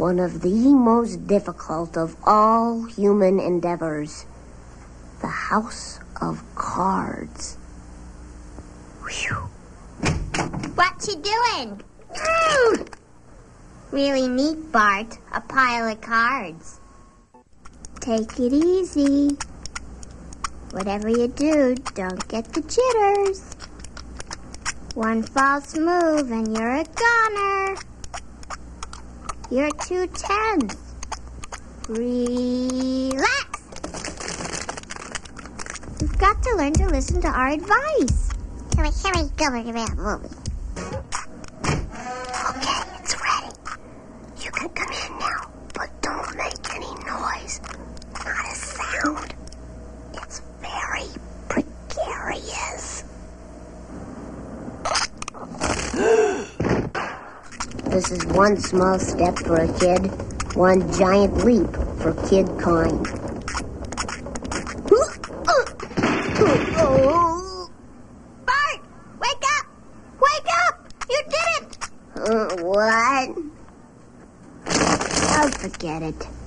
one of the most difficult of all human endeavors. The House of Cards. Whew. What you doing? Really neat, Bart. A pile of cards. Take it easy. Whatever you do, don't get the jitters. One false move and you're a goner. You're 2 10s. Relax. You've got to learn to listen to our advice. Here we go with that movie. Okay, it's ready. You can come in now, but don't make any noise. Not a sound. It's very precarious. This is one small step for a kid, one giant leap for kid kind. Bart, wake up! Wake up! You did it! What? Oh, forget it.